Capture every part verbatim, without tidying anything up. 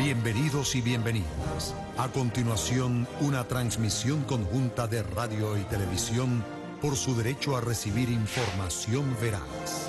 Bienvenidos y bienvenidas. A continuación, una transmisión conjunta de radio y televisión por su derecho a recibir información veraz.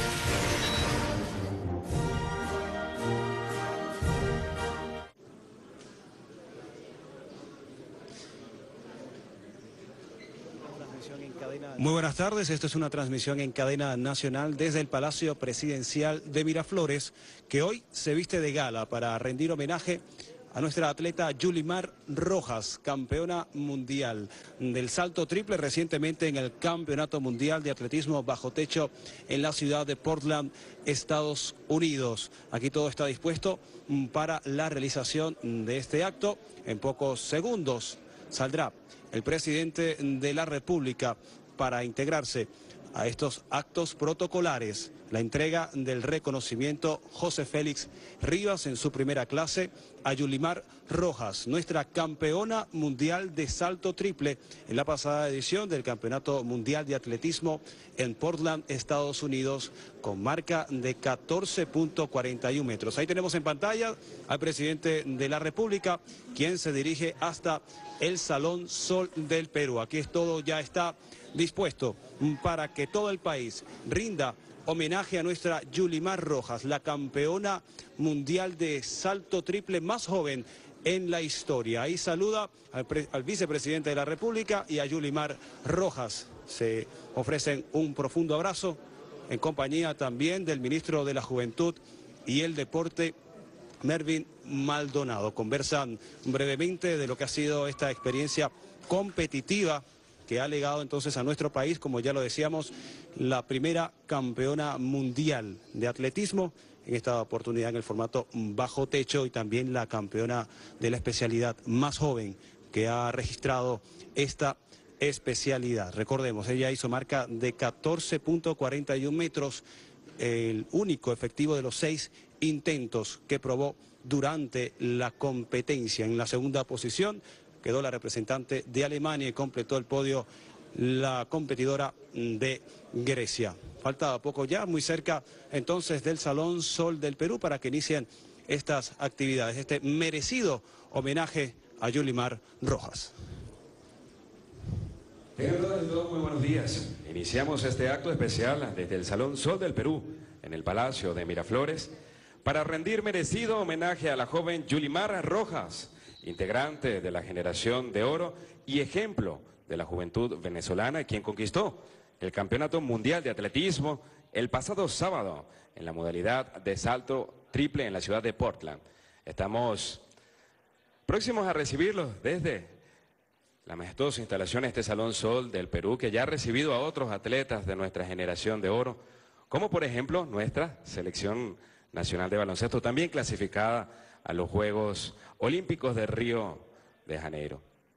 Muy buenas tardes, esto es una transmisión en cadena nacional desde el Palacio Presidencial de Miraflores, que hoy se viste de gala para rendir homenaje a nuestra atleta Yulimar Rojas, campeona mundial del salto triple recientemente en el Campeonato Mundial de Atletismo Bajo Techo en la ciudad de Portland, Estados Unidos. Aquí todo está dispuesto para la realización de este acto. En pocos segundos saldrá el presidente de la República para integrarse a estos actos protocolares. La entrega del reconocimiento José Félix Rivas en su primera clase a Yulimar Rojas, nuestra campeona mundial de salto triple en la pasada edición del Campeonato Mundial de Atletismo en Portland, Estados Unidos, con marca de catorce punto cuarenta y uno metros. Ahí tenemos en pantalla al presidente de la República, quien se dirige hasta el Salón Sol del Perú. Aquí es todo, ya está dispuesto para que todo el país rinda homenaje a nuestra Yulimar Rojas, la campeona mundial de salto triple más joven en la historia. Ahí saluda al, al vicepresidente de la República y a Yulimar Rojas. Se ofrecen un profundo abrazo en compañía también del ministro de la Juventud y el Deporte, Mervin Maldonado. Conversan brevemente de lo que ha sido esta experiencia competitiva que ha legado entonces a nuestro país, como ya lo decíamos, la primera campeona mundial de atletismo, en esta oportunidad en el formato bajo techo, y también la campeona de la especialidad más joven que ha registrado esta especialidad. Recordemos, ella hizo marca de catorce punto cuarenta y uno metros, el único efectivo de los seis intentos que probó durante la competencia. En la segunda posición quedó la representante de Alemania y completó el podio la competidora de Grecia. Falta poco ya, muy cerca entonces del Salón Sol del Perú para que inicien estas actividades, este merecido homenaje a Yulimar Rojas. Tengan todos muy buenos días. Iniciamos este acto especial desde el Salón Sol del Perú, en el Palacio de Miraflores, para rendir merecido homenaje a la joven Yulimar Rojas, integrante de la generación de oro y ejemplo de la juventud venezolana, quien conquistó el Campeonato Mundial de Atletismo el pasado sábado en la modalidad de salto triple en la ciudad de Portland. Estamos próximos a recibirlos desde la majestuosa instalación de este Salón Sol del Perú, que ya ha recibido a otros atletas de nuestra generación de oro, como por ejemplo nuestra selección nacional de baloncesto, también clasificada a los Juegos Olímpicos de Río de Janeiro.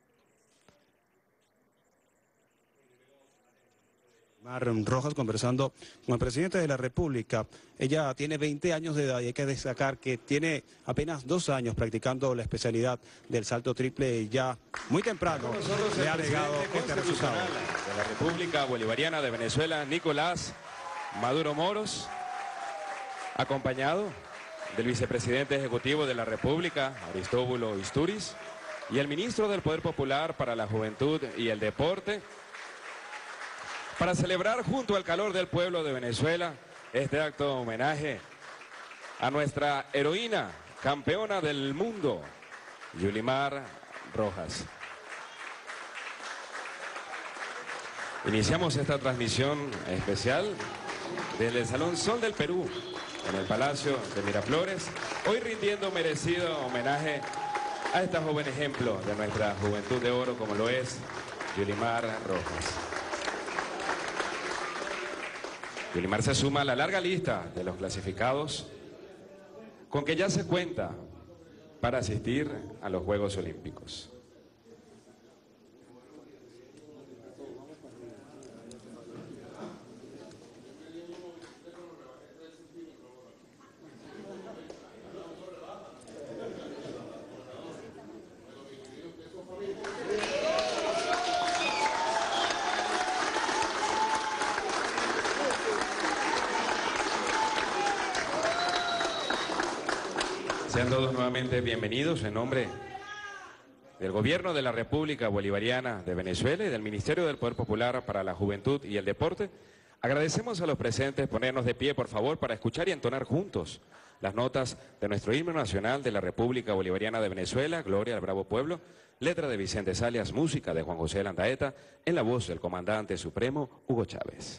Rojas conversando con el presidente de la República. Ella tiene veinte años de edad y hay que destacar que tiene apenas dos años practicando la especialidad del salto triple y ya muy temprano le ha legado este resultado. De la República Bolivariana de Venezuela, Nicolás Maduro Moros, acompañado del vicepresidente ejecutivo de la República, Aristóbulo Isturiz, y el ministro del Poder Popular para la Juventud y el Deporte, para celebrar junto al calor del pueblo de Venezuela este acto de homenaje a nuestra heroína, campeona del mundo, Yulimar Rojas. Iniciamos esta transmisión especial desde el Salón Sol del Perú, en el Palacio de Miraflores, hoy rindiendo merecido homenaje a esta joven ejemplo de nuestra juventud de oro, como lo es Yulimar Rojas. Yulimar se suma a la larga lista de los clasificados con que ya se cuenta para asistir a los Juegos Olímpicos. Sean todos nuevamente bienvenidos en nombre del Gobierno de la República Bolivariana de Venezuela y del Ministerio del Poder Popular para la Juventud y el Deporte. Agradecemos a los presentes ponernos de pie, por favor, para escuchar y entonar juntos las notas de nuestro himno nacional de la República Bolivariana de Venezuela, Gloria al Bravo Pueblo, letra de Vicente Salias, música de Juan José Landaeta, en la voz del Comandante Supremo, Hugo Chávez.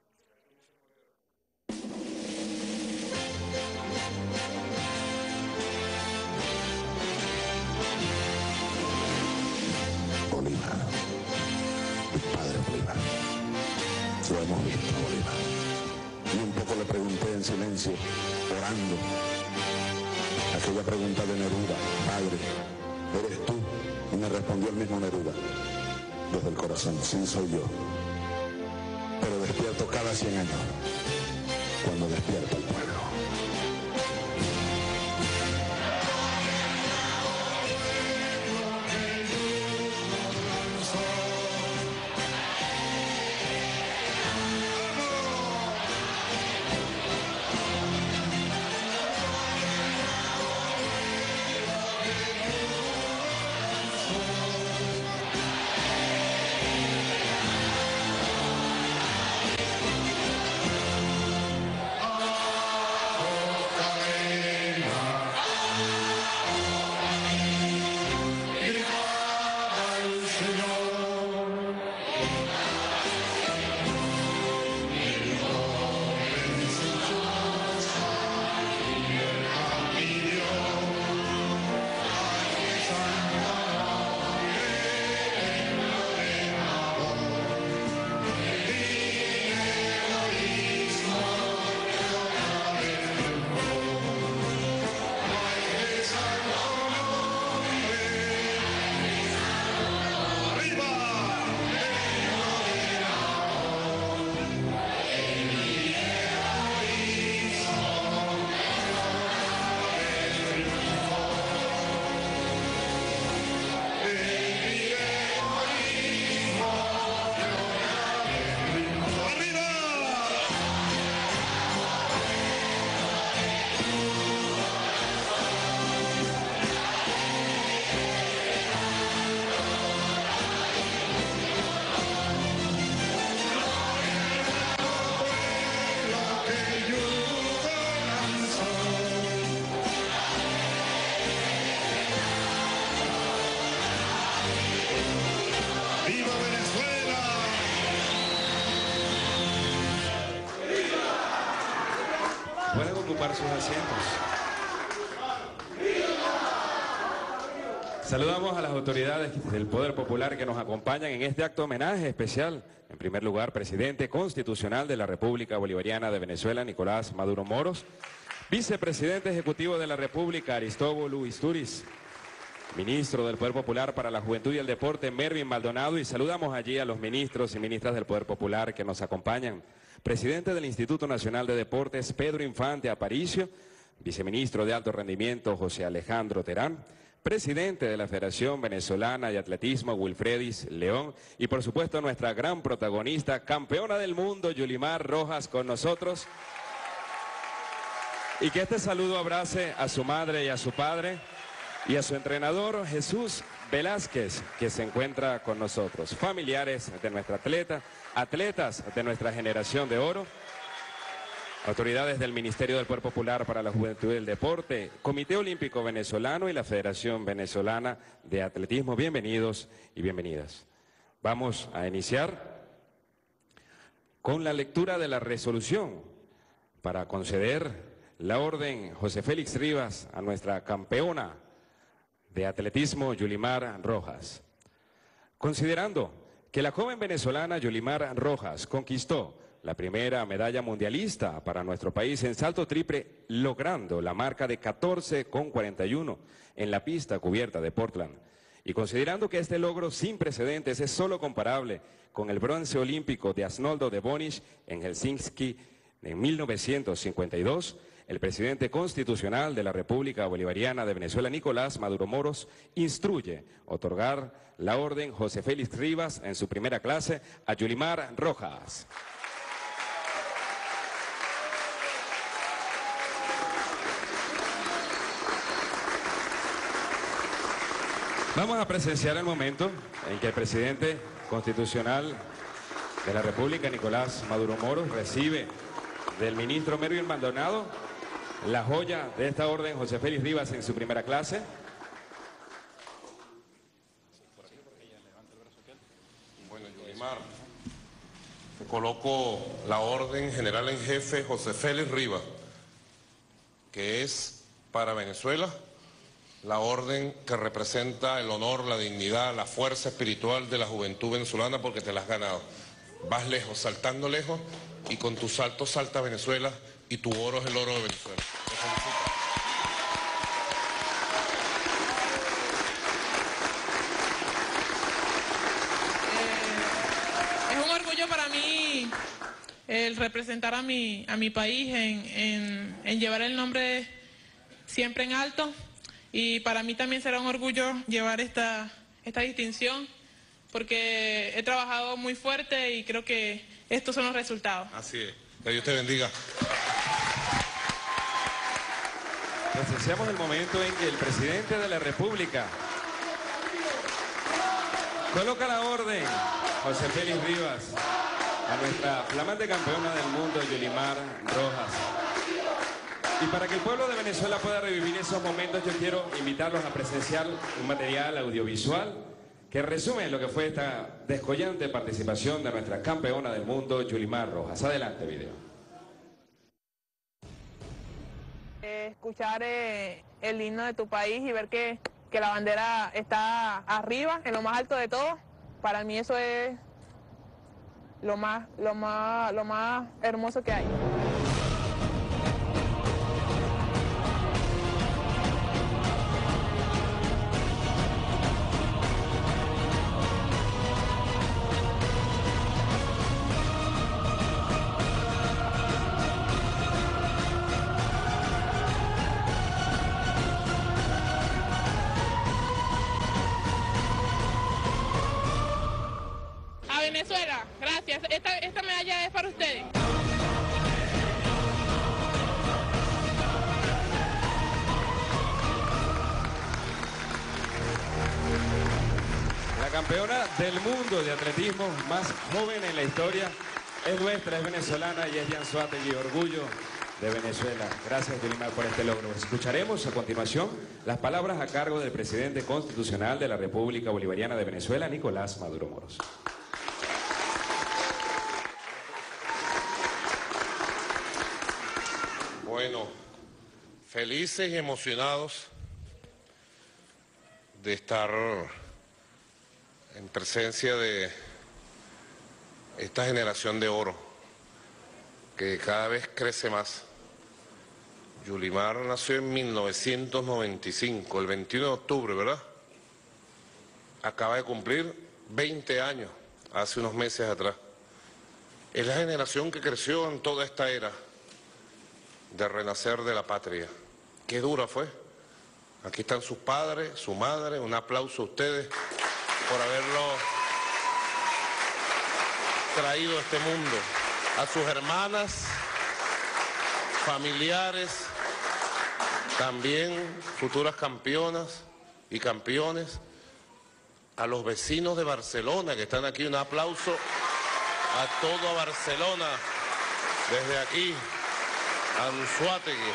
Bolívar, mi padre Bolívar, lo hemos visto a Bolívar. Y un poco le pregunté en silencio, orando, aquella pregunta de Neruda: padre, ¿eres tú? Y me respondió el mismo Neruda, desde el corazón: sí, soy yo. Pero despierto cada cien años, cuando despierta el pueblo. Pueden ocupar sus asientos. Saludamos a las autoridades del Poder Popular que nos acompañan en este acto homenaje especial. En primer lugar, presidente constitucional de la República Bolivariana de Venezuela, Nicolás Maduro Moros. Vicepresidente ejecutivo de la República, Aristóbulo Isturiz. Ministro del Poder Popular para la Juventud y el Deporte, Mervin Maldonado. Y saludamos allí a los ministros y ministras del Poder Popular que nos acompañan. Presidente del Instituto Nacional de Deportes, Pedro Infante Aparicio. Viceministro de Alto Rendimiento, José Alejandro Terán. Presidente de la Federación Venezolana de Atletismo, Wilfredis León. Y por supuesto nuestra gran protagonista, campeona del mundo, Yulimar Rojas, con nosotros. Y que este saludo abrace a su madre y a su padre y a su entrenador Jesús Velázquez, que se encuentra con nosotros. Familiares de nuestra atleta, atletas de nuestra generación de oro, autoridades del Ministerio del Poder Popular para la Juventud y el Deporte, Comité Olímpico Venezolano y la Federación Venezolana de Atletismo. Bienvenidos y bienvenidas. Vamos a iniciar con la lectura de la resolución para conceder la orden José Félix Rivas a nuestra campeona de atletismo, Yulimar Rojas. Considerando que la joven venezolana Yulimar Rojas conquistó la primera medalla mundialista para nuestro país en salto triple, logrando la marca de catorce con cuarenta y uno en la pista cubierta de Portland. Y considerando que este logro sin precedentes es solo comparable con el bronce olímpico de Arnoldo de Bonich en Helsinki en mil novecientos cincuenta y dos, el presidente constitucional de la República Bolivariana de Venezuela, Nicolás Maduro Moros, instruye otorgar la orden José Félix Rivas en su primera clase a Yulimar Rojas. Vamos a presenciar el momento en que el presidente constitucional de la República, Nicolás Maduro Moros, recibe del ministro Melvin Maldonado la joya de esta orden, José Félix Rivas, en su primera clase. Bueno, Yulimar, te coloco la orden general en jefe José Félix Rivas, que es para Venezuela la orden que representa el honor, la dignidad, la fuerza espiritual de la juventud venezolana, porque te la has ganado. Vas lejos, saltando lejos, y con tu salto salta Venezuela, y tu oro es el oro de Venezuela. Te felicito. Eh, es un orgullo para mí el representar a mi, a mi país, en, en, en llevar el nombre siempre en alto. Y para mí también será un orgullo llevar esta, esta distinción, porque he trabajado muy fuerte y creo que estos son los resultados. Así es. Que Dios te bendiga. Presenciamos el momento en que el presidente de la República coloca la orden, José Félix Rivas, a nuestra flamante campeona del mundo, Yulimar Rojas. Y para que el pueblo de Venezuela pueda revivir esos momentos, yo quiero invitarlos a presenciar un material audiovisual que resume lo que fue esta descollante participación de nuestra campeona del mundo, Yulimar Rojas. Adelante, video. Escuchar eh, el himno de tu país y ver que, que la bandera está arriba, en lo más alto de todo, para mí eso es lo más, lo más, lo más hermoso que hay. Venezuela, gracias. Esta, esta medalla es para ustedes. La campeona del mundo de atletismo más joven en la historia es nuestra, es venezolana y es Jan Suátegui, orgullo de Venezuela. Gracias, Yulimar, por este logro. Escucharemos a continuación las palabras a cargo del presidente constitucional de la República Bolivariana de Venezuela, Nicolás Maduro Moros. Bueno, felices y emocionados de estar en presencia de esta generación de oro, que cada vez crece más. Yulimar nació en mil novecientos noventa y cinco, el veintiuno de octubre, ¿verdad? Acaba de cumplir veinte años, hace unos meses atrás. Es la generación que creció en toda esta era de renacer de la patria. Qué dura fue. Aquí están sus padres, su madre, un aplauso a ustedes por haberlo traído a este mundo. A sus hermanas, familiares, también futuras campeonas y campeones, a los vecinos de Barcelona que están aquí, un aplauso a todo Barcelona desde aquí. Anzoátegui,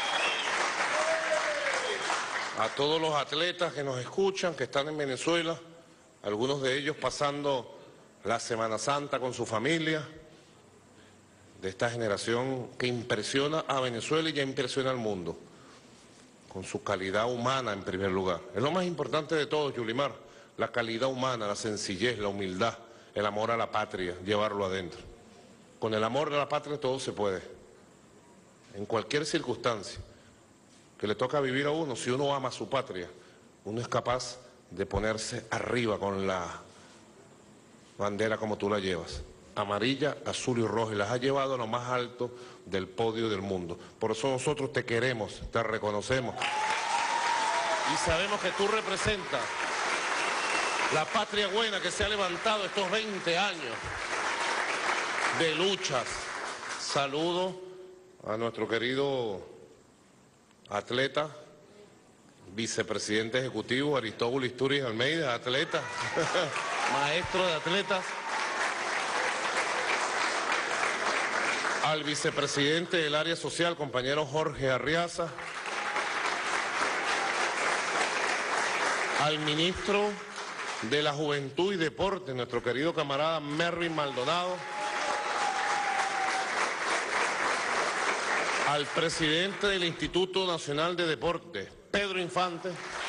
a todos los atletas que nos escuchan, que están en Venezuela, algunos de ellos pasando la Semana Santa con su familia, de esta generación que impresiona a Venezuela y ya impresiona al mundo, con su calidad humana en primer lugar. Es lo más importante de todo, Yulimar, la calidad humana, la sencillez, la humildad, el amor a la patria, llevarlo adentro. Con el amor a la patria todo se puede. En cualquier circunstancia que le toca vivir a uno, si uno ama a su patria, uno es capaz de ponerse arriba con la bandera como tú la llevas. Amarilla, azul y roja, y las has llevado a lo más alto del podio del mundo. Por eso nosotros te queremos, te reconocemos. Y sabemos que tú representas la patria buena que se ha levantado estos veinte años de luchas. Saludo a nuestro querido atleta vicepresidente ejecutivo Aristóbulo Isturiz Almeida, atleta, maestro de atletas. Al vicepresidente del área social, compañero Jorge Arriaza. Al ministro de la Juventud y Deporte, nuestro querido camarada Mervin Maldonado. Al presidente del Instituto Nacional de Deporte, Pedro Infante.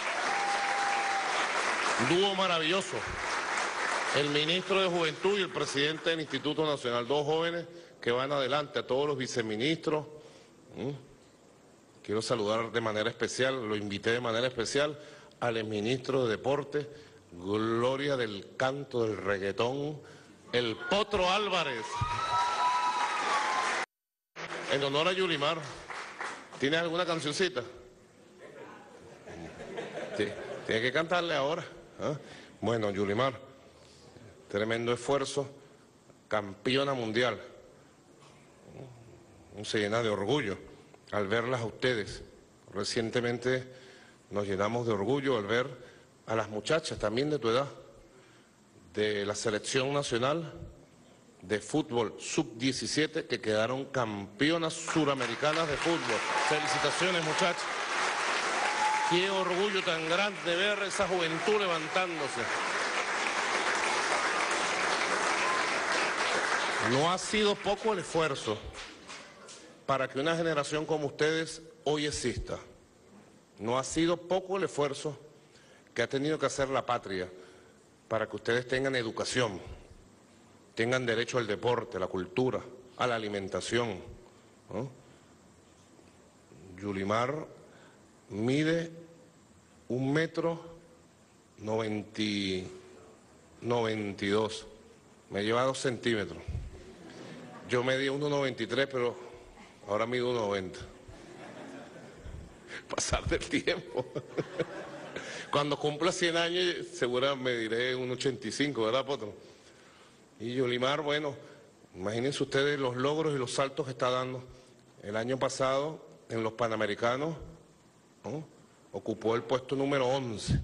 Dúo maravilloso. El ministro de Juventud y el presidente del Instituto Nacional, dos jóvenes que van adelante, a todos los viceministros. ¿Mm? Quiero saludar de manera especial, lo invité de manera especial al exministro de Deporte, gloria del canto del reggaetón, el Potro Álvarez. En honor a Yulimar, ¿tienes alguna cancioncita? Sí, tiene que cantarle ahora. ¿eh? Bueno, Yulimar, tremendo esfuerzo, campeona mundial. Uno se llena de orgullo al verlas a ustedes. Recientemente nos llenamos de orgullo al ver a las muchachas también de tu edad, de la selección nacional de fútbol sub diecisiete que quedaron campeonas suramericanas de fútbol. Felicitaciones, muchachas. Qué orgullo tan grande ver esa juventud levantándose. No ha sido poco el esfuerzo para que una generación como ustedes hoy exista. No ha sido poco el esfuerzo que ha tenido que hacer la patria para que ustedes tengan educación, tengan derecho al deporte, a la cultura, a la alimentación. ¿no? Yulimar mide un metro noventa, noventa y dos, me lleva dos centímetros. Yo medía uno noventa y tres, pero ahora mido uno noventa. Pasar del tiempo. Cuando cumpla cien años, seguramente me diré un ochenta y cinco, ¿verdad, Potro? Y Yulimar, bueno, imagínense ustedes los logros y los saltos que está dando. El año pasado, en los Panamericanos, ¿no? ocupó el puesto número once.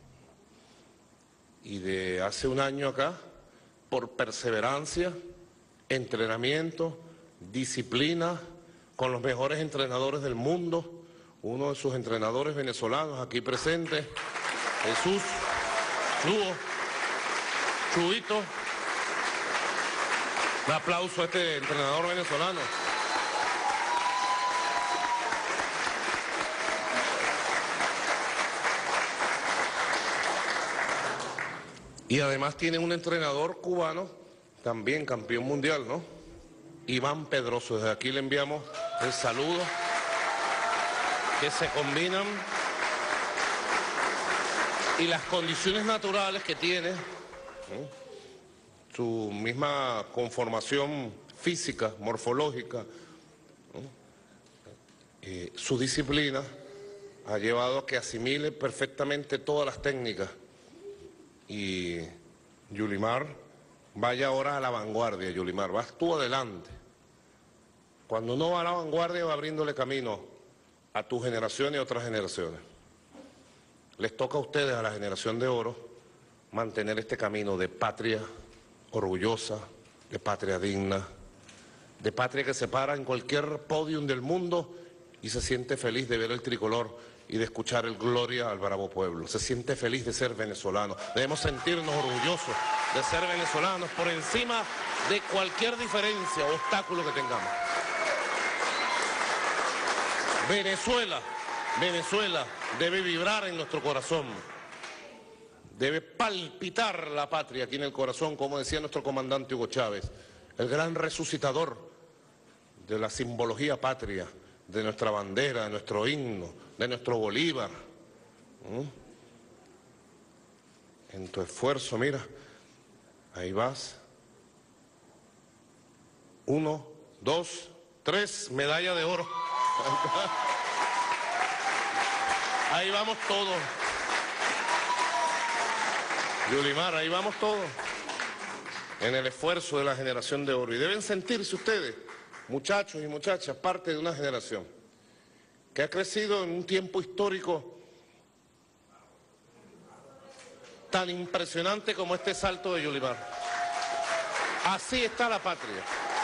Y de hace un año acá, por perseverancia, entrenamiento, disciplina, con los mejores entrenadores del mundo, uno de sus entrenadores venezolanos aquí presente, Jesús, Chugo, Chuito. Un aplauso a este entrenador venezolano. Y además tiene un entrenador cubano, también campeón mundial, ¿no? Iván Pedroso. Desde aquí le enviamos el saludo. Que se combinan y las condiciones naturales que tiene, ¿no? su misma conformación física, morfológica, ¿no? eh, su disciplina ha llevado a que asimile perfectamente todas las técnicas y Yulimar vaya ahora a la vanguardia. Yulimar, vas tú adelante. Cuando uno va a la vanguardia va abriéndole camino a tu generación y a otras generaciones. Les toca a ustedes, a la generación de oro, mantener este camino de patria orgullosa, de patria digna, de patria que se para en cualquier podium del mundo y se siente feliz de ver el tricolor y de escuchar el gloria al bravo pueblo. Se siente feliz de ser venezolano. Debemos sentirnos orgullosos de ser venezolanos por encima de cualquier diferencia o obstáculo que tengamos. Venezuela, Venezuela debe vibrar en nuestro corazón, debe palpitar la patria aquí en el corazón, como decía nuestro comandante Hugo Chávez, el gran resucitador de la simbología patria, de nuestra bandera, de nuestro himno, de nuestro Bolívar. ¿Mm? En tu esfuerzo, mira, ahí vas. Uno, dos, tres, medalla de oro. Ahí vamos todos. Yulimar, ahí vamos todos. En el esfuerzo de la generación de oro. Y deben sentirse ustedes, muchachos y muchachas, parte de una generación que ha crecido en un tiempo histórico tan impresionante como este salto de Yulimar. Así está la patria.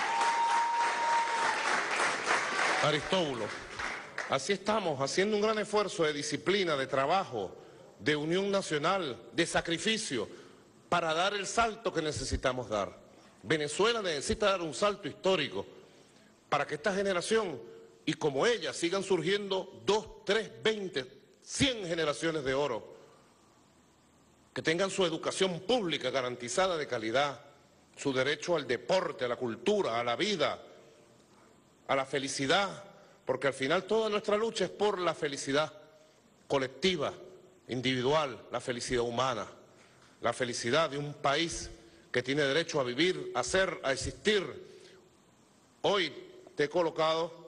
Aristóbulo, así estamos, haciendo un gran esfuerzo de disciplina, de trabajo, de unión nacional, de sacrificio, para dar el salto que necesitamos dar. Venezuela necesita dar un salto histórico para que esta generación, y como ella, sigan surgiendo dos, tres, veinte, cien generaciones de oro, que tengan su educación pública garantizada de calidad, su derecho al deporte, a la cultura, a la vida, a la felicidad, porque al final toda nuestra lucha es por la felicidad colectiva, individual, la felicidad humana, la felicidad de un país que tiene derecho a vivir, a ser, a existir. Hoy te he colocado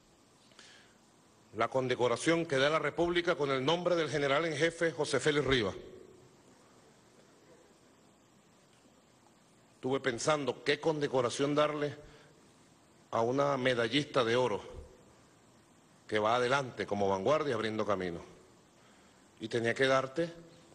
la condecoración que da la República con el nombre del general en jefe José Félix Rivas. Estuve pensando qué condecoración darle a una medallista de oro que va adelante como vanguardia abriendo camino. Y tenía que darte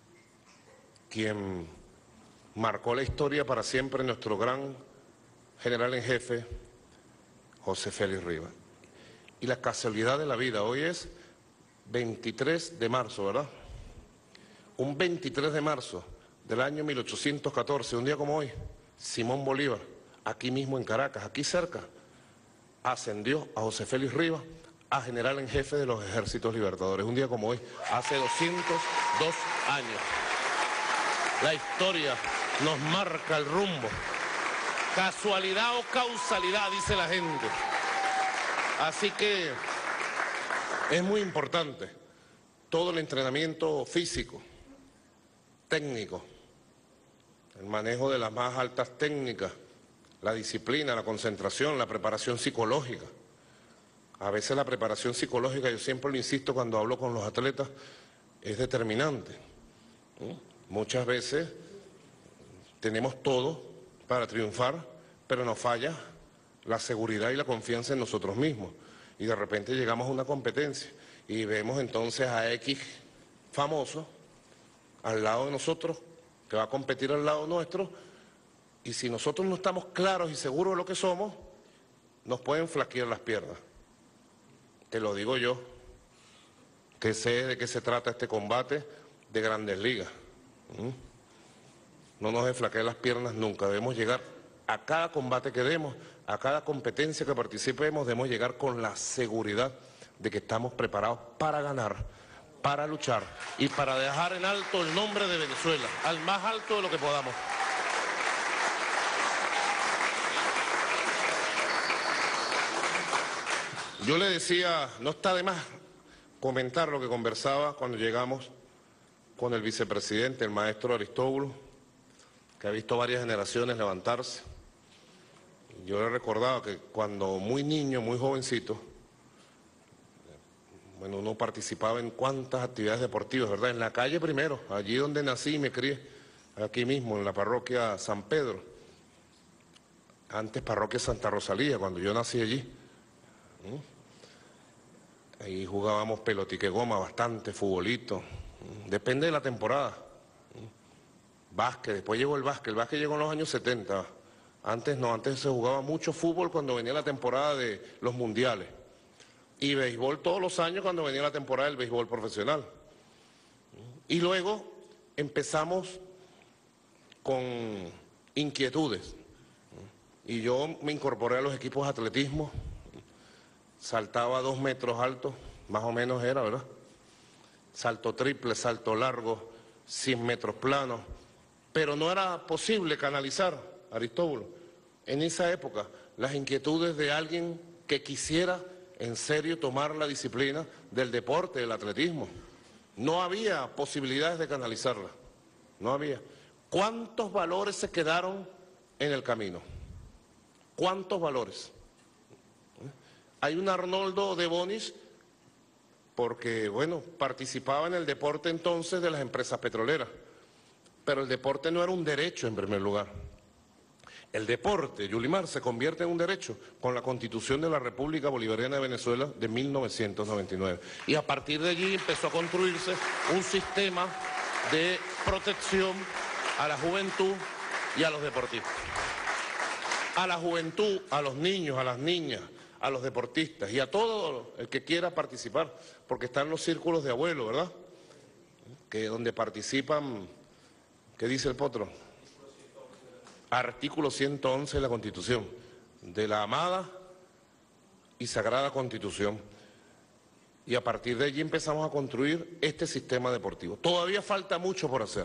quien marcó la historia para siempre, nuestro gran general en jefe, José Félix Rivas. Y la casualidad de la vida, hoy es veintitrés de marzo, ¿verdad? Un veintitrés de marzo del año mil ochocientos catorce, un día como hoy, Simón Bolívar, aquí mismo en Caracas, aquí cerca, ascendió a José Félix Rivas a general en jefe de los ejércitos libertadores. Un día como hoy, hace doscientos dos años. La historia nos marca el rumbo. Casualidad o causalidad, dice la gente. Así que es muy importante todo el entrenamiento físico, técnico, el manejo de las más altas técnicas, la disciplina, la concentración, la preparación psicológica. A veces la preparación psicológica, yo siempre lo insisto cuando hablo con los atletas, es determinante. ¿Sí? Muchas veces tenemos todo para triunfar, pero nos falla la seguridad y la confianza en nosotros mismos. Y de repente llegamos a una competencia y vemos entonces a X famoso al lado de nosotros, que va a competir al lado nuestro, y si nosotros no estamos claros y seguros de lo que somos, nos pueden flaquear las piernas. Te lo digo yo, que sé de qué se trata este combate de Grandes Ligas. ¿Mm? No nos desflaqueen las piernas nunca, debemos llegar a cada combate que demos, a cada competencia que participemos, debemos llegar con la seguridad de que estamos preparados para ganar, para luchar y para dejar en alto el nombre de Venezuela, al más alto de lo que podamos. Yo le decía, no está de más comentar lo que conversaba cuando llegamos con el vicepresidente, el maestro Aristóbulo, que ha visto varias generaciones levantarse. Yo le recordaba que cuando muy niño, muy jovencito, bueno, uno participaba en cuántas actividades deportivas, ¿verdad? En la calle primero, allí donde nací y me crié, aquí mismo, en la parroquia San Pedro. Antes parroquia Santa Rosalía, cuando yo nací allí. Ahí jugábamos pelotique goma bastante, futbolito. Depende de la temporada. Básquet, después llegó el básquet. El básquet llegó en los años setenta. Antes no, antes se jugaba mucho fútbol cuando venía la temporada de los mundiales. Y béisbol todos los años cuando venía la temporada del béisbol profesional. Y luego empezamos con inquietudes. Y yo me incorporé a los equipos de atletismo. Saltaba dos metros altos, más o menos era, ¿verdad? Salto triple, salto largo, cien metros planos. Pero no era posible canalizar, Aristóbulo, en esa época, las inquietudes de alguien que quisiera en serio tomar la disciplina del deporte, del atletismo. No había posibilidades de canalizarla, no había. ¿Cuántos valores se quedaron en el camino? ¿Cuántos valores? Hay un Arnoldo de Bonis, porque, bueno, participaba en el deporte entonces de las empresas petroleras, pero el deporte no era un derecho en primer lugar. El deporte, Yulimar, se convierte en un derecho con la Constitución de la República Bolivariana de Venezuela de mil novecientos noventa y nueve. Y a partir de allí empezó a construirse un sistema de protección a la juventud y a los deportistas. A la juventud, a los niños, a las niñas, a los deportistas y a todo el que quiera participar, porque están los círculos de abuelos, ¿verdad? Que donde participan, ¿qué dice el potro? Artículo ciento once de la Constitución, de la amada y sagrada Constitución. Y a partir de allí empezamos a construir este sistema deportivo. Todavía falta mucho por hacer.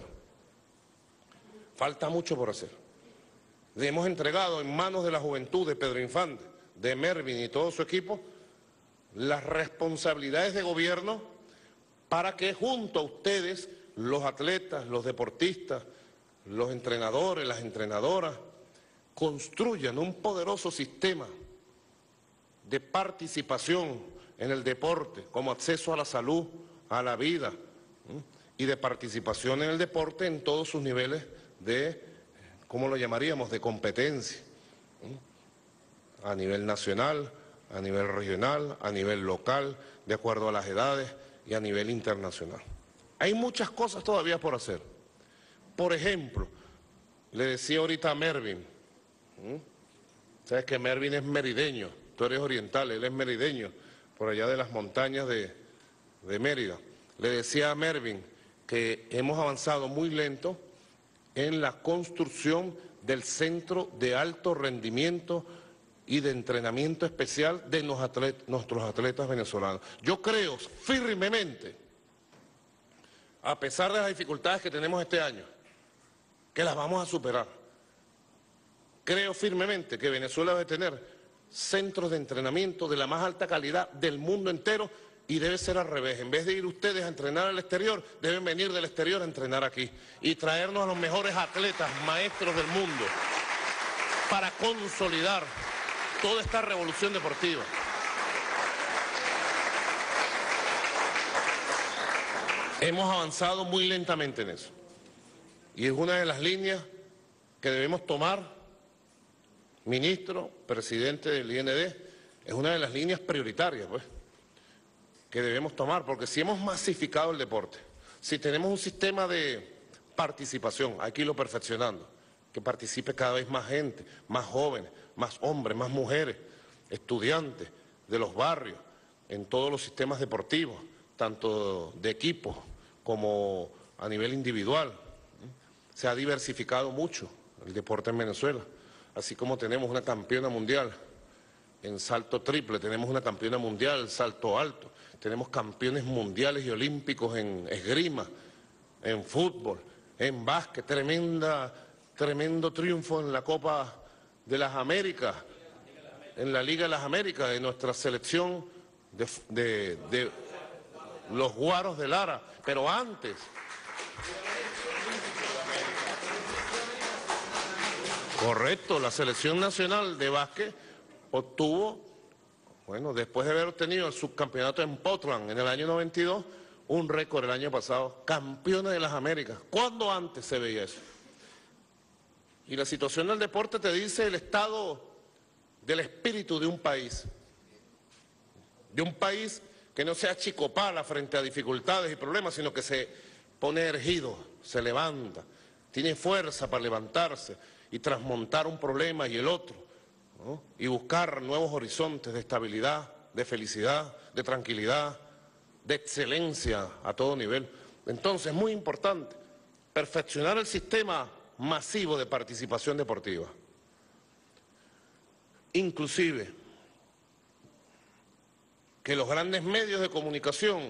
Falta mucho por hacer. Le hemos entregado en manos de la juventud, de Pedro Infante, de Mervin y todo su equipo, las responsabilidades de gobierno para que junto a ustedes, los atletas, los deportistas, los entrenadores, las entrenadoras, construyan un poderoso sistema de participación en el deporte, como acceso a la salud, a la vida, ¿sí? Y de participación en el deporte en todos sus niveles de, ¿cómo lo llamaríamos?, de competencia, ¿sí? A nivel nacional, a nivel regional, a nivel local, de acuerdo a las edades y a nivel internacional. Hay muchas cosas todavía por hacer. Por ejemplo, le decía ahorita a Mervin, ¿sí? Sabes que Mervin es merideño, tú eres oriental, él es merideño, por allá de las montañas de, de Mérida. Le decía a Mervin que hemos avanzado muy lento en la construcción del centro de alto rendimiento y de entrenamiento especial de los atlet- nuestros atletas venezolanos. Yo creo firmemente, a pesar de las dificultades que tenemos este año, que las vamos a superar. Creo firmemente que Venezuela debe tener centros de entrenamiento de la más alta calidad del mundo entero y debe ser al revés. En vez de ir ustedes a entrenar al exterior, deben venir del exterior a entrenar aquí y traernos a los mejores atletas, maestros del mundo, para consolidar toda esta revolución deportiva. Hemos avanzado muy lentamente en eso. Y es una de las líneas que debemos tomar, ministro, presidente del I N D, es una de las líneas prioritarias, pues, que debemos tomar, porque si hemos masificado el deporte, si tenemos un sistema de participación, hay que irlo perfeccionando, que participe cada vez más gente, más jóvenes, más hombres, más mujeres, estudiantes de los barrios, en todos los sistemas deportivos, tanto de equipos como a nivel individual. Se ha diversificado mucho el deporte en Venezuela, así como tenemos una campeona mundial en salto triple, tenemos una campeona mundial en salto alto, tenemos campeones mundiales y olímpicos en esgrima, en fútbol, en básquet, tremenda, tremendo triunfo en la Copa de las Américas, en la Liga de las Américas, de nuestra selección de, de, de los Guaros de Lara, pero antes... Correcto, la selección nacional de básquet obtuvo, bueno, después de haber obtenido el subcampeonato en Portland en el año noventa y dos, un récord el año pasado, campeona de las Américas. ¿Cuándo antes se veía eso? Y la situación del deporte te dice el estado del espíritu de un país, de un país que no se achicopala frente a dificultades y problemas, sino que se pone erguido, se levanta, tiene fuerza para levantarse y transmontar un problema y el otro, ¿no? Y buscar nuevos horizontes de estabilidad, de felicidad, de tranquilidad, de excelencia a todo nivel. Entonces, es muy importante perfeccionar el sistema masivo de participación deportiva. Inclusive, que los grandes medios de comunicación,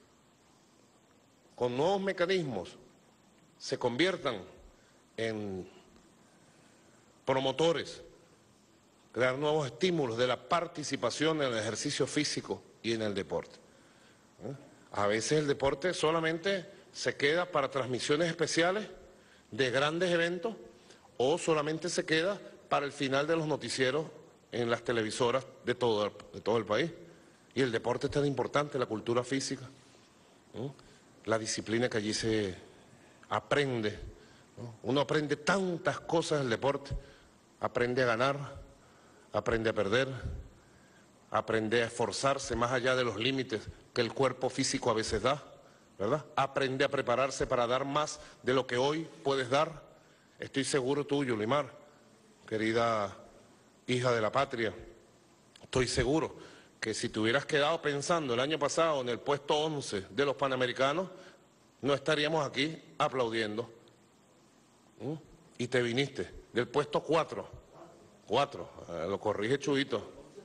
con nuevos mecanismos, se conviertan en promotores, crear nuevos estímulos de la participación en el ejercicio físico y en el deporte. ¿Eh? A veces el deporte solamente se queda para transmisiones especiales de grandes eventos o solamente se queda para el final de los noticieros en las televisoras de todo el, de todo el país. Y el deporte es tan importante, la cultura física, ¿no? La disciplina que allí se aprende, ¿no? Uno aprende tantas cosas del deporte, aprende a ganar, aprende a perder, aprende a esforzarse más allá de los límites que el cuerpo físico a veces da, ¿verdad? Aprende a prepararse para dar más de lo que hoy puedes dar. Estoy seguro tú, Yulimar, querida hija de la patria, estoy seguro que si te hubieras quedado pensando el año pasado en el puesto once de los Panamericanos, no estaríamos aquí aplaudiendo. ¿Mm? Y te viniste del puesto cuatro, cuatro, eh, lo corrige Chuito,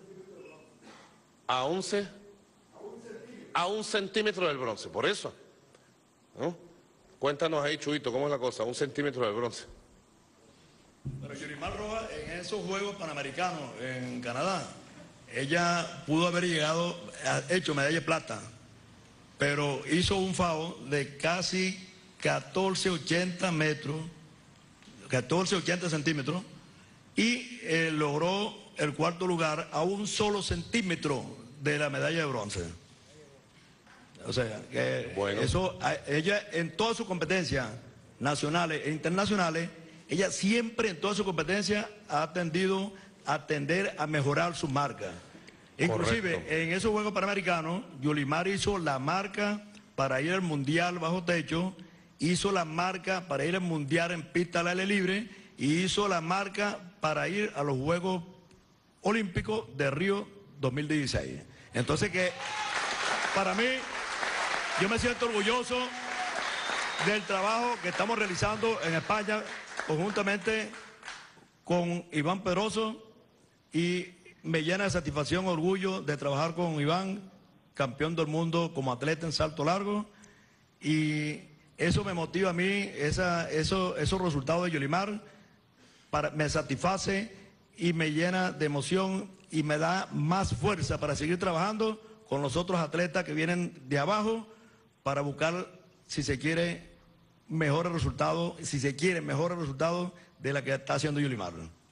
a once, a un centímetro del bronce, por eso. ¿No? Cuéntanos ahí, Chuito, ¿cómo es la cosa? Un centímetro del bronce. Pero Yulimar Rojas, en esos Juegos Panamericanos en Canadá, ella pudo haber llegado, hecho medalla de plata, pero hizo un FAO de casi catorce ochenta metros, catorce ochenta centímetros, y eh, logró el cuarto lugar a un solo centímetro de la medalla de bronce. O sea, que bueno. Eso, ella en todas sus competencias nacionales e internacionales, ella siempre en todas sus competencias ha tendido a tender a mejorar su marca. Inclusive, correcto, en esos Juegos Panamericanos, Yulimar hizo la marca para ir al Mundial bajo techo, hizo la marca para ir al Mundial en pista al aire libre y hizo la marca para ir a los Juegos Olímpicos de Río dos mil dieciséis. Entonces que, para mí, yo me siento orgulloso del trabajo que estamos realizando en España conjuntamente con Iván Pedroso, y me llena de satisfacción, orgullo de trabajar con Iván, campeón del mundo como atleta en salto largo, y eso me motiva a mí, esa, eso, esos resultados de Yulimar, para, me satisface y me llena de emoción y me da más fuerza para seguir trabajando con los otros atletas que vienen de abajo para buscar, si se quiere, mejores resultados, si se quiere, mejores resultados de la que está haciendo Yulimar.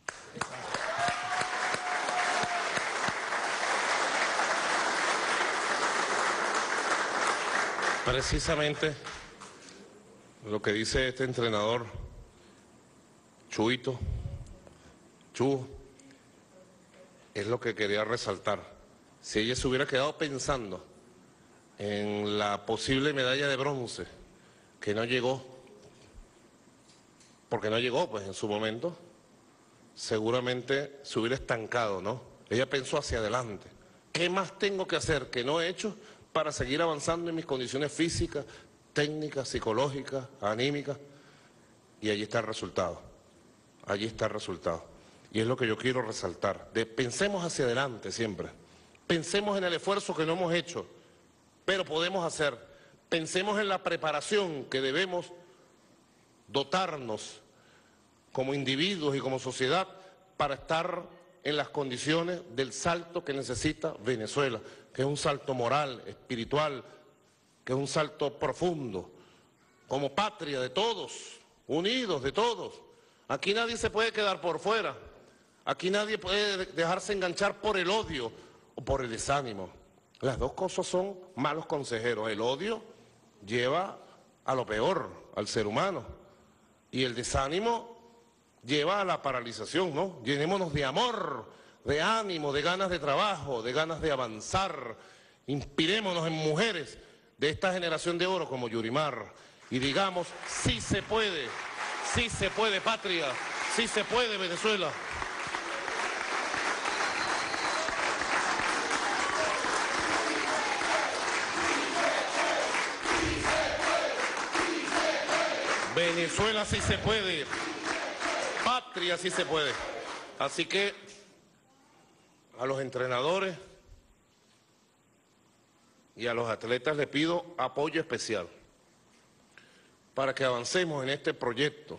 Precisamente lo que dice este entrenador, Chuito, Chu, es lo que quería resaltar. Si ella se hubiera quedado pensando en la posible medalla de bronce, que no llegó, porque no llegó pues en su momento, seguramente se hubiera estancado, ¿no? Ella pensó hacia adelante. ¿Qué más tengo que hacer que no he hecho para seguir avanzando en mis condiciones físicas, técnicas, psicológicas, anímicas? Y allí está el resultado, allí está el resultado. Y es lo que yo quiero resaltar, de pensemos hacia adelante siempre, pensemos en el esfuerzo que no hemos hecho, pero podemos hacer, pensemos en la preparación que debemos dotarnos como individuos y como sociedad para estar en las condiciones del salto que necesita Venezuela, que es un salto moral, espiritual, que es un salto profundo, como patria de todos, unidos de todos. Aquí nadie se puede quedar por fuera, aquí nadie puede dejarse enganchar por el odio o por el desánimo. Las dos cosas son malos consejeros. El odio lleva a lo peor, al ser humano, y el desánimo lleva a la paralización, ¿no? Llenémonos de amor, de ánimo, de ganas de trabajo, de ganas de avanzar. Inspirémonos en mujeres de esta generación de oro como Yulimar y digamos, sí se puede, sí se puede patria, sí se puede Venezuela. Venezuela sí se puede, patria sí se puede. Así que a los entrenadores y a los atletas les pido apoyo especial para que avancemos en este proyecto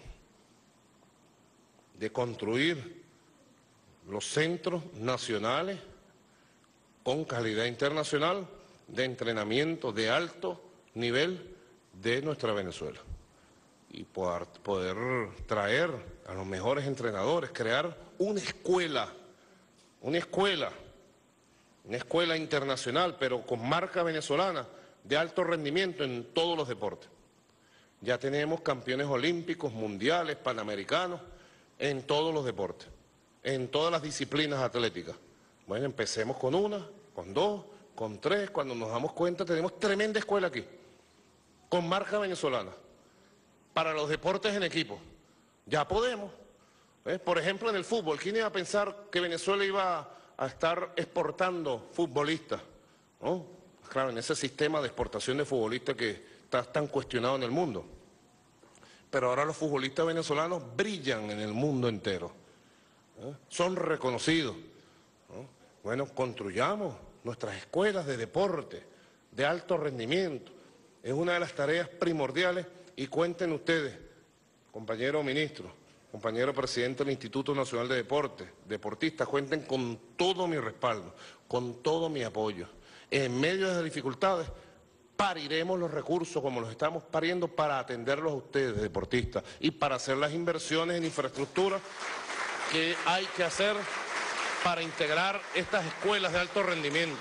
de construir los centros nacionales con calidad internacional de entrenamiento de alto nivel de nuestra Venezuela. Y poder, poder traer a los mejores entrenadores, crear una escuela, una escuela, una escuela internacional, pero con marca venezolana, de alto rendimiento en todos los deportes. Ya tenemos campeones olímpicos, mundiales, panamericanos, en todos los deportes, en todas las disciplinas atléticas. Bueno, empecemos con una, con dos, con tres, cuando nos damos cuenta tenemos tremenda escuela aquí. con marca venezolana, para los deportes en equipo. Ya podemos. ¿eh? Por ejemplo, en el fútbol, ¿quién iba a pensar que Venezuela iba a estar exportando futbolistas? ¿no? Claro, en ese sistema de exportación de futbolistas que está tan cuestionado en el mundo. Pero ahora los futbolistas venezolanos brillan en el mundo entero. ¿eh? Son reconocidos. ¿no? Bueno, construyamos nuestras escuelas de deporte, de alto rendimiento. Es una de las tareas primordiales y cuenten ustedes, compañero ministro, compañero presidente del Instituto Nacional de Deportes, deportistas, cuenten con todo mi respaldo, con todo mi apoyo. En medio de las dificultades, pariremos los recursos como los estamos pariendo para atenderlos a ustedes, deportistas, y para hacer las inversiones en infraestructura que hay que hacer para integrar estas escuelas de alto rendimiento.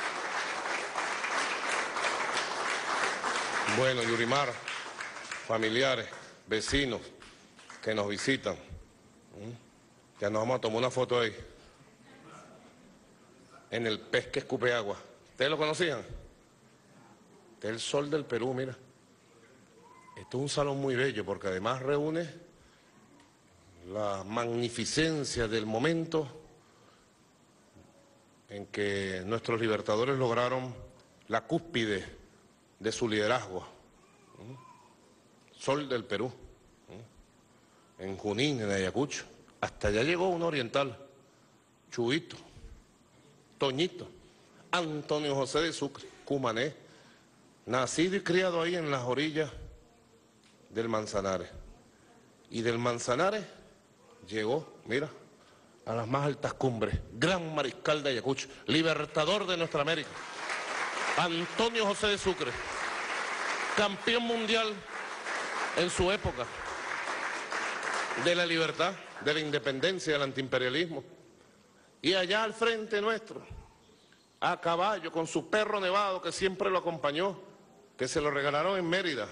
Bueno, Yurimar, familiares, vecinos que nos visitan, ya nos vamos a tomar una foto ahí, en el pez que escupe agua. ¿Ustedes lo conocían? Este es el sol del Perú, mira. Esto es un salón muy bello porque además reúne la magnificencia del momento en que nuestros libertadores lograron la cúspide de su liderazgo. Sol del Perú, en Junín, en Ayacucho. Hasta allá llegó un oriental, Chubito, Toñito, Antonio José de Sucre, Cumané, nacido y criado ahí en las orillas del Manzanares. Y del Manzanares llegó, mira, a las más altas cumbres, gran mariscal de Ayacucho, libertador de nuestra América, Antonio José de Sucre, campeón mundial en su época de la libertad, de la independencia, del antiimperialismo. Y allá al frente nuestro, a caballo, con su perro nevado que siempre lo acompañó, que se lo regalaron en Mérida,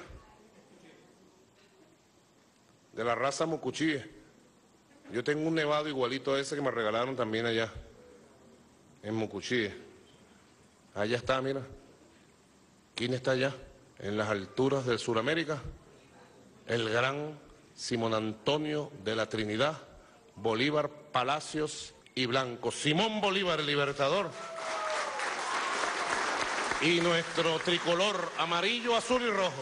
de la raza Mucuchíe. Yo tengo un nevado igualito a ese que me regalaron también allá, en Mucuchíe. Allá está, mira. ¿Quién está allá? En las alturas del Suramérica, el gran Simón Antonio de la Trinidad, Bolívar, Palacios y Blanco. Simón Bolívar, el libertador. Y nuestro tricolor amarillo, azul y rojo.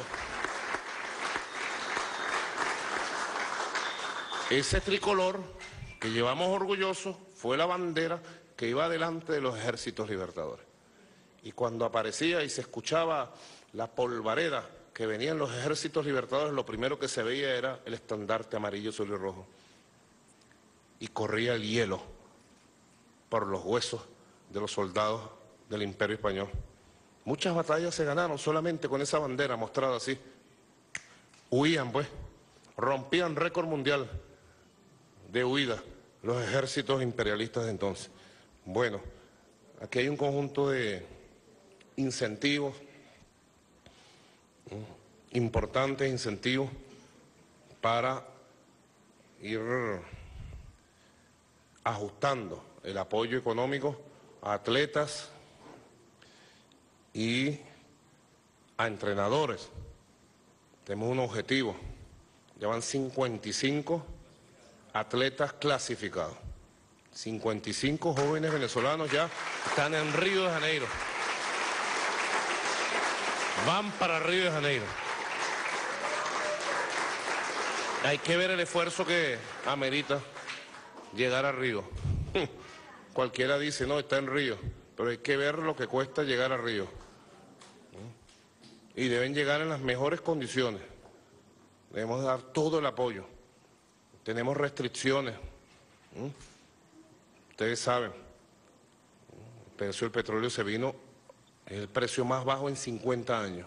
Ese tricolor que llevamos orgulloso fue la bandera que iba delante de los ejércitos libertadores. Y cuando aparecía y se escuchaba la polvareda que venían los ejércitos libertadores, lo primero que se veía era el estandarte amarillo, azul y rojo. Y corría el hielo por los huesos de los soldados del Imperio Español. Muchas batallas se ganaron solamente con esa bandera mostrada así. Huían, pues, rompían récord mundial de huida los ejércitos imperialistas de entonces. Bueno, aquí hay un conjunto de incentivos, importantes incentivos para ir ajustando el apoyo económico a atletas y a entrenadores. Tenemos un objetivo, ya van cincuenta y cinco atletas clasificados. cincuenta y cinco jóvenes venezolanos ya están en Río de Janeiro. Van para Río de Janeiro. Hay que ver el esfuerzo que amerita llegar a Río. Cualquiera dice, no, está en Río, pero hay que ver lo que cuesta llegar a Río. Y deben llegar en las mejores condiciones. Debemos dar todo el apoyo. Tenemos restricciones. Ustedes saben, el precio del petróleo se vino, es el precio más bajo en cincuenta años.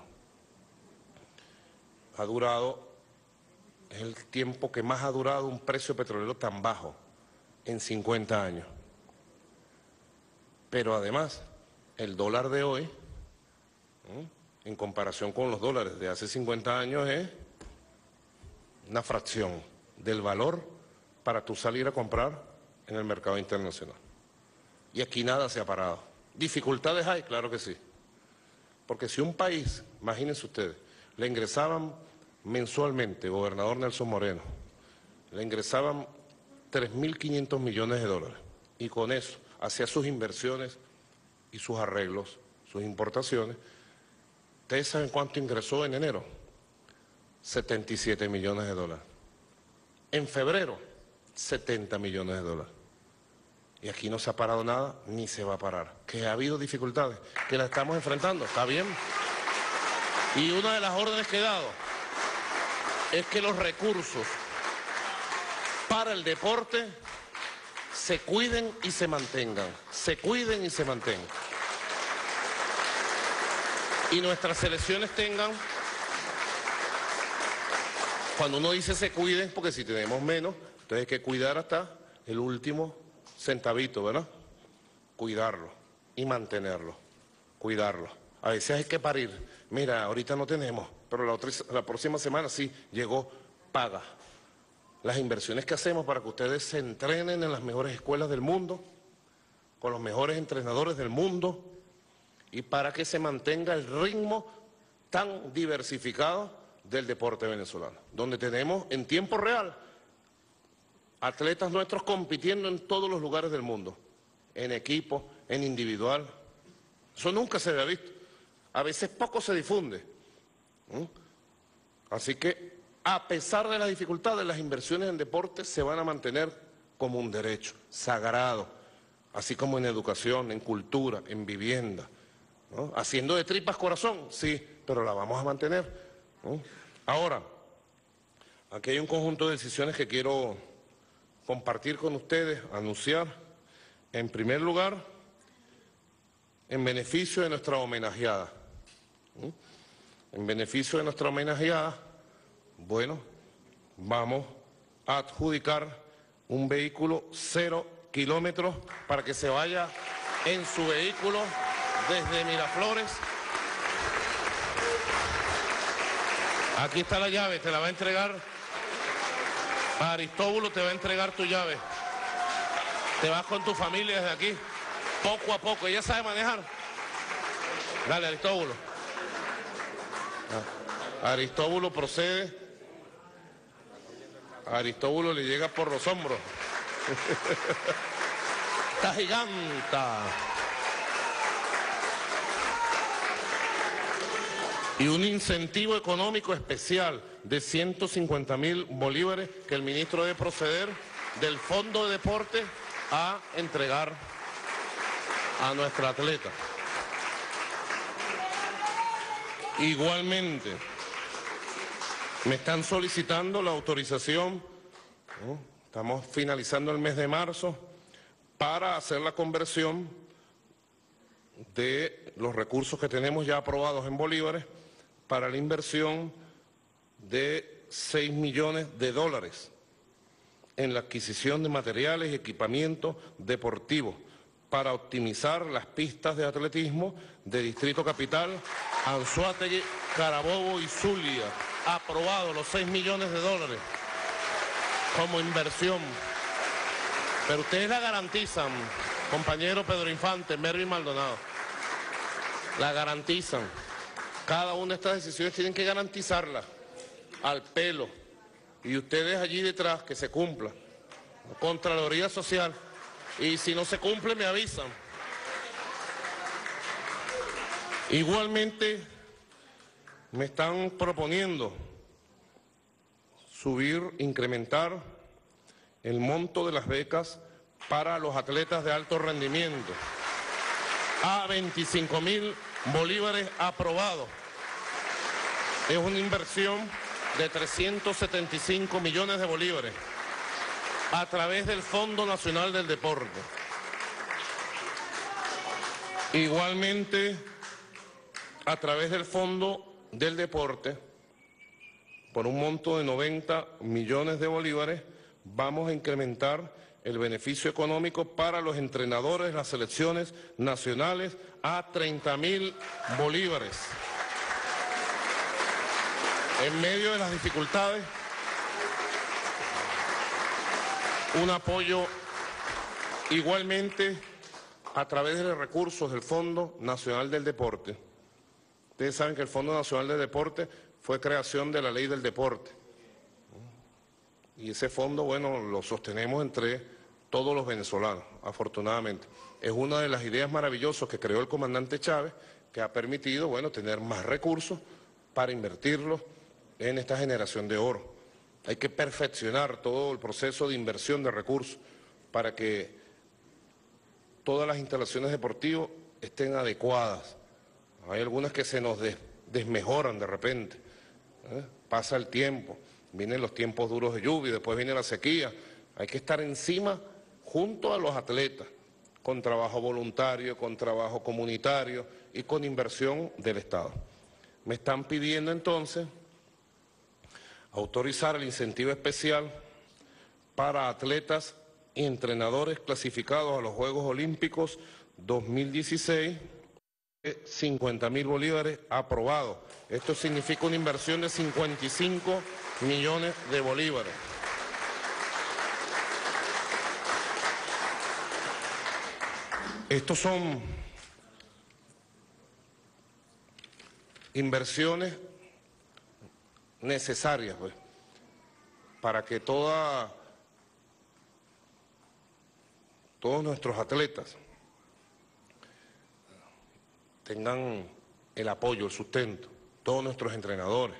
Ha durado, es el tiempo que más ha durado un precio petrolero tan bajo en cincuenta años. Pero además, el dólar de hoy, en comparación con los dólares de hace cincuenta años, es una fracción del valor para tú salir a comprar en el mercado internacional. Y aquí nada se ha parado. ¿Dificultades hay? Claro que sí. Porque si un país, imagínense ustedes, le ingresaban mensualmente, gobernador Nelson Moreno, le ingresaban tres mil quinientos millones de dólares y con eso hacía sus inversiones y sus arreglos, sus importaciones. ¿Ustedes saben cuánto ingresó en enero? setenta y siete millones de dólares. En febrero, setenta millones de dólares. Y aquí no se ha parado nada, ni se va a parar. Que ha habido dificultades, que las estamos enfrentando, está bien. Y una de las órdenes que he dado es que los recursos para el deporte se cuiden y se mantengan. Se cuiden y se mantengan. Y nuestras selecciones tengan, cuando uno dice se cuiden, porque si tenemos menos, entonces hay que cuidar hasta el último centavito, ¿verdad? Cuidarlo y mantenerlo, cuidarlo. A veces hay que parir. Mira, ahorita no tenemos, pero la, otra, la próxima semana sí, llegó, paga. Las inversiones que hacemos para que ustedes se entrenen en las mejores escuelas del mundo, con los mejores entrenadores del mundo, y para que se mantenga el ritmo tan diversificado del deporte venezolano, donde tenemos en tiempo real atletas nuestros compitiendo en todos los lugares del mundo, en equipo, en individual. Eso nunca se había visto. A veces poco se difunde. ¿Mm? Así que, a pesar de las dificultades, las inversiones en deporte se van a mantener como un derecho sagrado, así como en educación, en cultura, en vivienda, ¿no? Haciendo de tripas corazón, sí, pero la vamos a mantener, ¿no? Ahora, aquí hay un conjunto de decisiones que quiero compartir con ustedes, anunciar. En primer lugar, en beneficio de nuestra homenajeada. ¿Mm? En beneficio de nuestra homenajeada, bueno, vamos a adjudicar un vehículo cero kilómetros para que se vaya en su vehículo desde Miraflores. Aquí está la llave, te la va a entregar Aristóbulo, te va a entregar tu llave. Te vas con tu familia desde aquí, poco a poco. Ella sabe manejar. Dale, Aristóbulo. Ah. Aristóbulo procede. Aristóbulo le llega por los hombros. Está giganta. Y un incentivo económico especial de ciento cincuenta mil bolívares que el ministro debe proceder del Fondo de Deporte a entregar a nuestra atleta. Igualmente, me están solicitando la autorización, ¿no? Estamos finalizando el mes de marzo, para hacer la conversión de los recursos que tenemos ya aprobados en bolívares para la inversión de seis millones de dólares en la adquisición de materiales y equipamientos deportivos para optimizar las pistas de atletismo de Distrito Capital, Anzoátegui, Carabobo y Zulia. Aprobado los seis millones de dólares como inversión. Pero ustedes la garantizan, compañero Pedro Infante, Mervin Maldonado, la garantizan. Cada una de estas decisiones tienen que garantizarla al pelo. Y ustedes allí detrás que se cumpla. Contraloría Social. Y si no se cumple me avisan. Igualmente me están proponiendo subir, incrementar el monto de las becas para los atletas de alto rendimiento a veinticinco mil bolívares aprobados. Es una inversión de trescientos setenta y cinco millones de bolívares a través del Fondo Nacional del Deporte. Igualmente, a través del Fondo del Deporte, por un monto de noventa millones de bolívares, vamos a incrementar el beneficio económico para los entrenadores de las selecciones nacionales a treinta mil bolívares. En medio de las dificultades, un apoyo igualmente a través de los recursos del Fondo Nacional del Deporte. Ustedes saben que el Fondo Nacional del Deporte fue creación de la ley del deporte. Y ese fondo, bueno, lo sostenemos entre todos los venezolanos, afortunadamente. Es una de las ideas maravillosas que creó el comandante Chávez, que ha permitido, bueno, tener más recursos para invertirlos en esta generación de oro. Hay que perfeccionar todo el proceso de inversión de recursos para que todas las instalaciones deportivas estén adecuadas. Hay algunas que se nos des desmejoran de repente, ¿eh? Pasa el tiempo, vienen los tiempos duros de lluvia, después viene la sequía. Hay que estar encima junto a los atletas, con trabajo voluntario, con trabajo comunitario y con inversión del Estado. Me están pidiendo entonces autorizar el incentivo especial para atletas y entrenadores clasificados a los Juegos Olímpicos dos mil dieciséis, cincuenta mil bolívares aprobado. Esto significa una inversión de cincuenta y cinco millones de bolívares. Estos son inversiones necesarias, pues, para que toda, todos nuestros atletas tengan el apoyo, el sustento, todos nuestros entrenadores.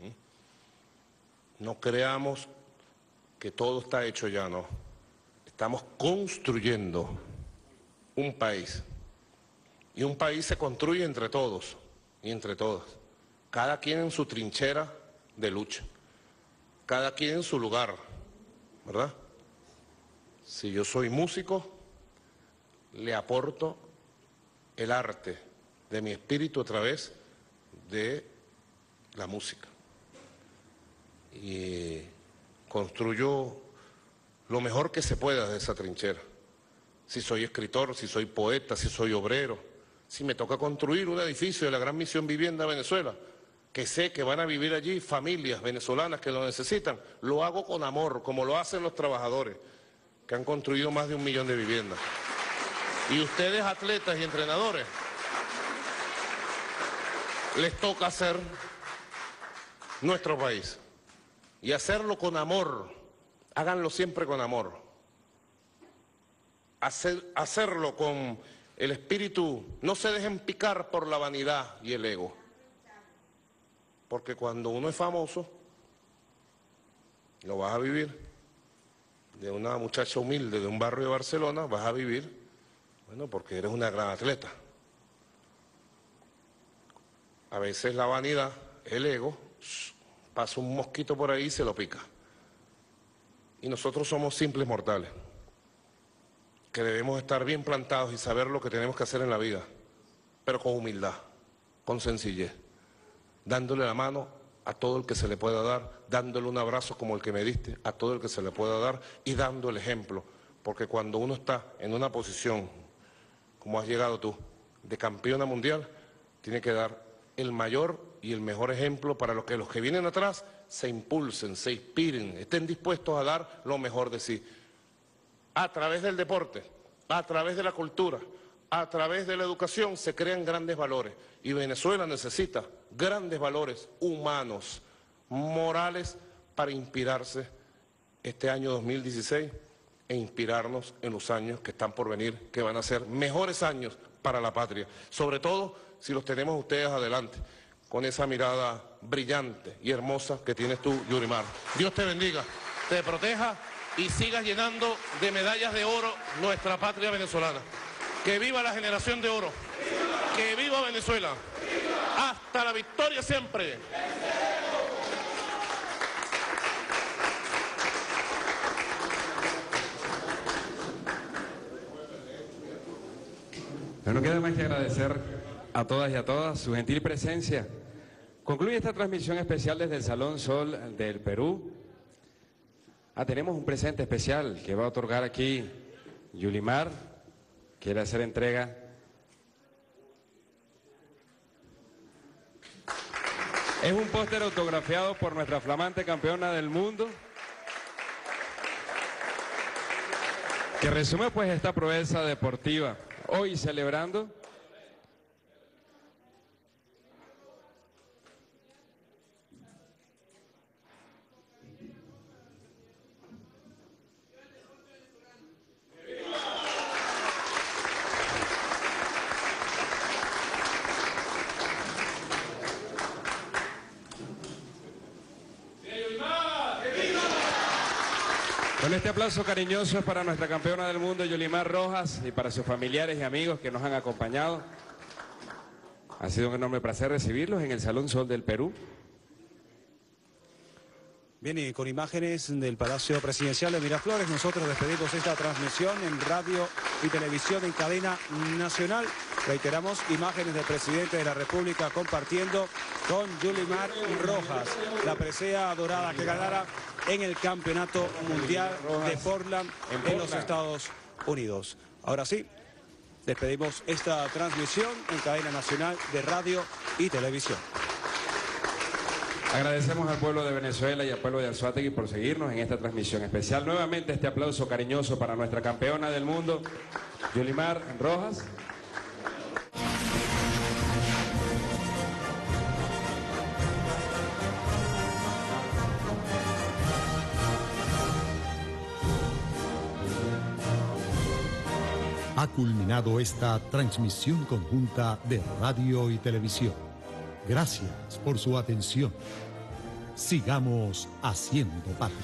No creamos que todo está hecho ya, no. Estamos construyendo un país. Y un país se construye entre todos y entre todas. Cada quien en su trinchera de lucha. Cada quien en su lugar, ¿verdad? Si yo soy músico, le aporto el arte de mi espíritu a través de la música. Y construyo lo mejor que se pueda de esa trinchera. Si soy escritor, si soy poeta, si soy obrero, si me toca construir un edificio de la Gran Misión Vivienda Venezuela, que sé que van a vivir allí familias venezolanas que lo necesitan, lo hago con amor, como lo hacen los trabajadores, que han construido más de un millón de viviendas. Y ustedes, atletas y entrenadores, les toca hacer nuestro país. Y hacerlo con amor, háganlo siempre con amor. Hacer, hacerlo con el espíritu, no se dejen picar por la vanidad y el ego. Porque cuando uno es famoso, lo vas a vivir. De una muchacha humilde de un barrio de Barcelona, vas a vivir, bueno, porque eres una gran atleta. A veces la vanidad, el ego, pasa un mosquito por ahí y se lo pica. Y nosotros somos simples mortales, que debemos estar bien plantados y saber lo que tenemos que hacer en la vida, pero con humildad, con sencillez, dándole la mano a todo el que se le pueda dar, dándole un abrazo como el que me diste a todo el que se le pueda dar y dando el ejemplo, porque cuando uno está en una posición, como has llegado tú, de campeona mundial, tiene que dar el mayor y el mejor ejemplo para los que los que vienen atrás se impulsen, se inspiren, estén dispuestos a dar lo mejor de sí. A través del deporte, a través de la cultura, a través de la educación se crean grandes valores. Y Venezuela necesita grandes valores humanos, morales, para inspirarse este año dos mil dieciséis e inspirarnos en los años que están por venir, que van a ser mejores años para la patria. Sobre todo si los tenemos ustedes adelante, con esa mirada brillante y hermosa que tienes tú, Yulimar. Dios te bendiga, te proteja y sigas llenando de medallas de oro nuestra patria venezolana. Que viva la generación de oro, que viva Venezuela, hasta la victoria siempre. No nos queda más que agradecer a todas y a todas su gentil presencia. Concluye esta transmisión especial desde el Salón Sol del Perú. Ah, tenemos un presente especial que va a otorgar aquí Yulimar. Quiere hacer entrega. Es un póster autografiado por nuestra flamante campeona del mundo, que resume pues esta proeza deportiva. Hoy celebrando Bueno, este aplauso cariñoso es para nuestra campeona del mundo, Yulimar Rojas, y para sus familiares y amigos que nos han acompañado. Ha sido un enorme placer recibirlos en el Salón Sol del Perú. Bien, y con imágenes del Palacio Presidencial de Miraflores, nosotros despedimos esta transmisión en radio y televisión en cadena nacional. Reiteramos, imágenes del presidente de la República compartiendo con Yulimar Rojas, la presea dorada que ganara en el Campeonato Mundial de Portland en los Estados Unidos. Ahora sí, despedimos esta transmisión en cadena nacional de radio y televisión. Agradecemos al pueblo de Venezuela y al pueblo de Anzoátegui por seguirnos en esta transmisión especial. Nuevamente este aplauso cariñoso para nuestra campeona del mundo, Yulimar Rojas. Ha culminado esta transmisión conjunta de radio y televisión. Gracias por su atención. Sigamos haciendo patria.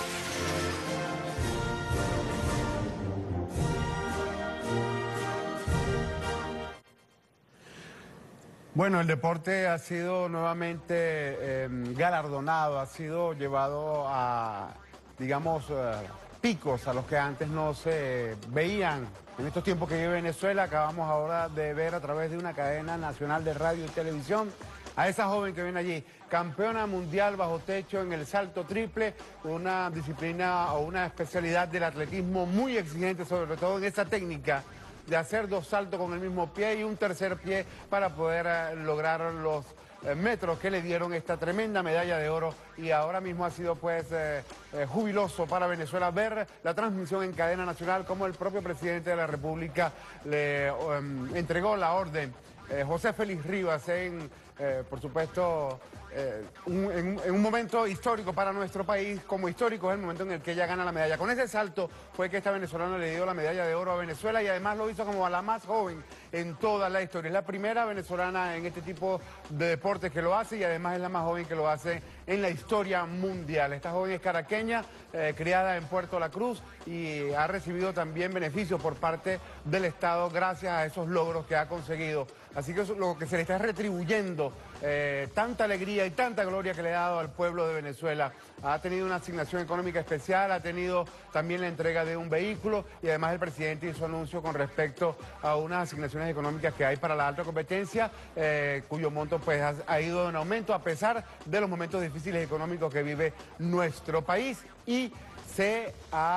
Bueno, el deporte ha sido nuevamente eh, galardonado, ha sido llevado a, digamos, eh, picos a los que antes no se veían. En estos tiempos que vive Venezuela, acabamos ahora de ver a través de una cadena nacional de radio y televisión a esa joven que ven allí, campeona mundial bajo techo en el salto triple, una disciplina o una especialidad del atletismo muy exigente, sobre todo en esa técnica de hacer dos saltos con el mismo pie y un tercer pie para poder eh, lograr los eh, metros que le dieron esta tremenda medalla de oro. Y ahora mismo ha sido pues eh, eh, jubiloso para Venezuela ver la transmisión en cadena nacional, como el propio presidente de la República le um, entregó la orden. Eh, José Félix Rivas en, eh, por supuesto, eh, un, en, en un momento histórico para nuestro país, como histórico es el momento en el que ella gana la medalla. Con ese salto fue que esta venezolana le dio la medalla de oro a Venezuela y además lo hizo como a la más joven en toda la historia. Es la primera venezolana en este tipo de deportes que lo hace y además es la más joven que lo hace en la historia mundial. Esta joven es caraqueña, eh, criada en Puerto La Cruz y ha recibido también beneficios por parte del Estado gracias a esos logros que ha conseguido. Así que eso, lo que se le está retribuyendo, eh, tanta alegría y tanta gloria que le ha dado al pueblo de Venezuela. Ha tenido una asignación económica especial, ha tenido también la entrega de un vehículo y además el presidente hizo anuncio con respecto a unas asignaciones económicas que hay para la alta competencia, eh, cuyo monto pues ha, ha ido en aumento a pesar de los momentos difíciles económicos que vive nuestro país. Y se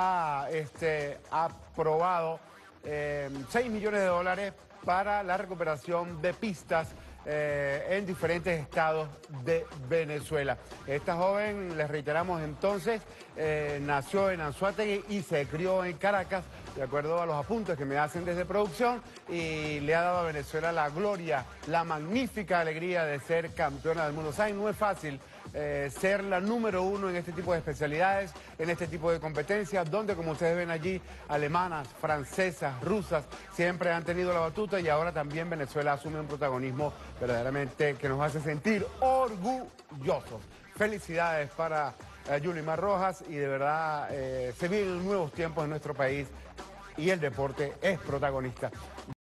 ha este, aprobado eh, seis millones de dólares para la recuperación de pistas eh, en diferentes estados de Venezuela. Esta joven, les reiteramos entonces, eh, nació en Anzoátegui y se crió en Caracas, de acuerdo a los apuntes que me hacen desde producción, y le ha dado a Venezuela la gloria, la magnífica alegría de ser campeona del mundo. ¿Saben? No es fácil eh, ser la número uno en este tipo de especialidades, en este tipo de competencias, donde, como ustedes ven allí, alemanas, francesas, rusas, siempre han tenido la batuta y ahora también Venezuela asume un protagonismo verdaderamente que nos hace sentir orgullosos. Felicidades para eh, Yulimar Rojas y de verdad eh, se vienen nuevos tiempos en nuestro país y el deporte es protagonista.